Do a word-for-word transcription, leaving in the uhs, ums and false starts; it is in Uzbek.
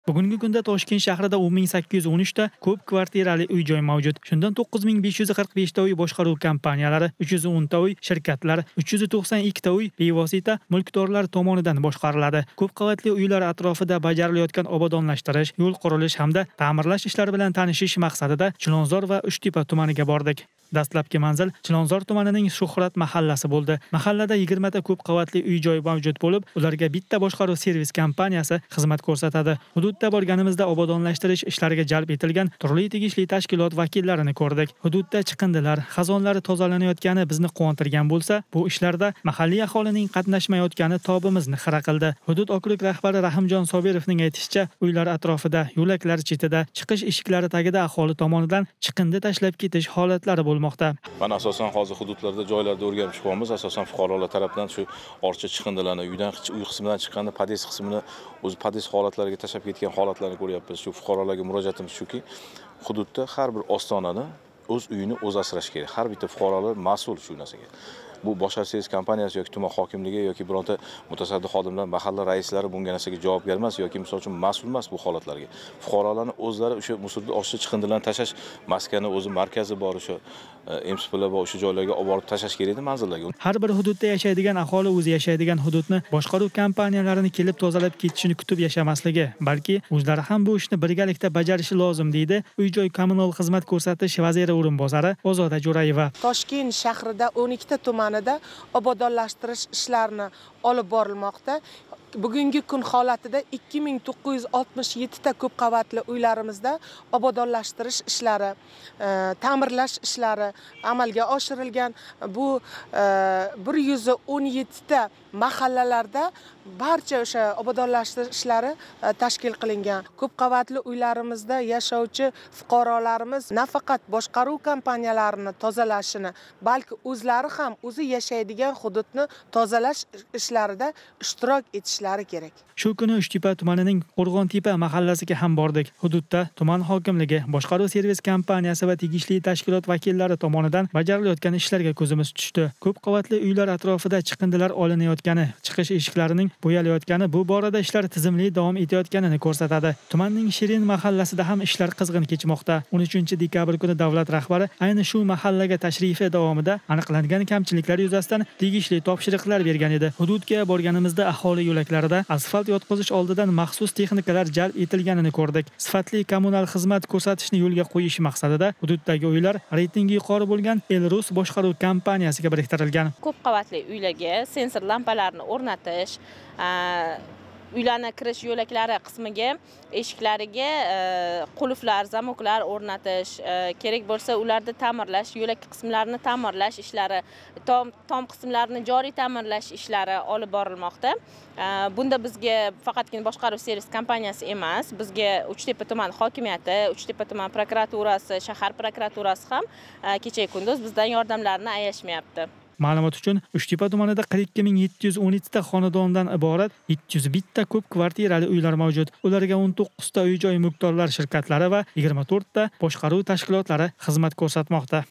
Bugungi kunda Toshkent shahrida o'n ming sakkiz yuz o'n uch ta ko'p kvartirali uy-joy mavjud. Shundan to'qqiz ming besh yuz qirq besh ta uy boshqaruv kompaniyalari, uch yuz o'n ta uy shirkatlar, uch yuz to'qson ikki ta uy bevosita mulkdorlar tomonidan boshqariladi. Ko'p qavatli uylar atrofida bajarilayotgan obodonlashtirish, yo'l qurilish hamda ta'mirlash ishlari bilan tanishish maqsadida Chilonzor va Uchtepa tumaniga bordik. Dastlabki manzil Chilonzor tumanining Shuhrat mahallasi bo'ldi. Mahallada yigirma ta ko'p qavatli uy-joy mavjud bo'lib, ularga bitta boshqaruv servis kompaniyasi xizmat ko'rsatadi. Hududda borganimizda obodonlashtirish ishlariga jalb etilgan turli tegishli tashkilot vakillarini ko'rdik. Hududda chiqindilar, xazonlari tozalanayotgani bizni quvontirgan bo'lsa, bu ishlarda mahalliy aholining qatnashmayotgani tobimizni xira qildi. Hudud okrug rahbari Rahimjon Sobirovning aytishicha, uylar atrofida, yo'laklar chetida, chiqish eshiklari tagida aholi tomonidan chiqindi tashlab ketish holatlari bo'lmoqda. Mana asosan hozir hududlarda, joylarda o'rganib chiqyapmiz. Asosan fuqarolar tomonidan shu orcha chiqindilarni uydan uy qismidan chiqqanda podest qismini o'zi podest holatlariga tashlab ketgan holatlarni ko'ryapmiz. Shu fuqarolarga murojaatimiz shuki, hududda har bir ostonani o'z uyini o'zi asrash kerak. Har bitta fuqarolar mas'ul shu narsaga. Bu boshqaruv servis kompaniyasi yoki tuman hokimligi yoki bironta mutasaddi xodimlar, mahalla raislari bunga narsaga javobgar emas yoki misol uchun mas'ul emas bu holatlarga. Fuqarolarni o'zlari o'sha musulda oshcha chiqindilarni tashlash maskani o'zi markazi bor, o'sha M S Plar bor, o'sha joylarga olib borib tashlash kerak edi manzillarga. Har bir hududda yashaydigan aholi o'zi yashaydigan hududni boshqaruv kompaniyalarini kelib tozalab ketishini kutib yashamasligi, balki o'zlari ham bu ishni birgalikda bajarishi lozim deydi uy-joy kommunal xizmat ko'rsatish vaziri o'rinbosari Ozoda Jo'rayeva. Toshkent shahrida o'n ikkita tumanida obodonlashtirish ishlarini olib borilmoqda. Bugungi kun holatida ikki ming to'qqiz yuz oltmish yetti ta ko'p qavatli uylarimizda obodonlashtirish ishlari, ta'mirlash ishlari amalga oshirilgan. Bu bir yuz o'n yetti ta mahallalarda barcha o'sha obodonlashtirish ishlari tashkil qilingan. Ko'p qavatli uylarimizda yashovchi fuqarolarimiz nafaqat boshqaruv kompaniyalarini tozalashini, balki o'zlari ham o'zi yashaydigan hududni tozalash ishlarida ishtirok etishlari kerak. Shu kuni Uchtepa tumanining Qo'rg'ontepa mahallasiga ham bordik. Hududda tuman hokimligi, boshqaruv servis kompaniyasi va tegishli tashkilot vakillari tomonidan bajarilayotgan ishlarga ko'zimiz tushdi. Ko'p qavatli uylar atrofida chiqindilar olinayotgani, chiqish eshiklarining bo'yalayotgani, bu borada ishlar tizimli davom etayotganini ko'rsatadi. Tumanning Shirin mahallasida ham ishlar qizg'in kechmoqda. o'n uchinchi dekabr kuni davlat rahbari ayni shu mahallaga tashrifi davomida aniqlangan kamchiliklar yuzasidan tegishli topshiriqlar bergan edi. Hududga borganimizda aholi yo'laklarida asfalt yotqizish oldidan maxsus texnikalar jalb etilganini ko'rdik. Sifatli kommunal xizmat ko'rsatishni yo'lga qo'yish maqsadida hududdagi uylar reytingi yuqori bo'lgan Elrus boshqaruv kompaniyasiga biriktirilgan. Ko'p qavatli uylarga sensor lampalarni o'rnatish, uylarni kirish yo'laklari qismiga, eshiklariga qulflar, zamoklar o'rnatish, kerak bo'lsa ularni ta'mirlash, yo'lak qismlarini ta'mirlash ishlari, tom tom qismlarini joriy ta'mirlash ishlari olib borilmoqda. Bunda bizga faqatgina boshqaruv servis kompaniyasi emas, bizga Uchtepa tuman hokimiyati, Uchtepa tuman prokuraturasi, shahar prokuraturasi ham kecha kunduz bizdan yordamlarini ayashmayapti. Ma'lumot uchun, Uchtepa tumanida qirq ikki ming yetti yuz o'n yetti ta xonadondan iborat yetti yuz bir ta ko'p kvartirali uylar mavjud. Ularga o'n to'qqiz ta uy-joy mulkdorlar shirkatlari va yigirma to'rt ta boshqaruv tashkilotlari xizmat ko'rsatmoqda.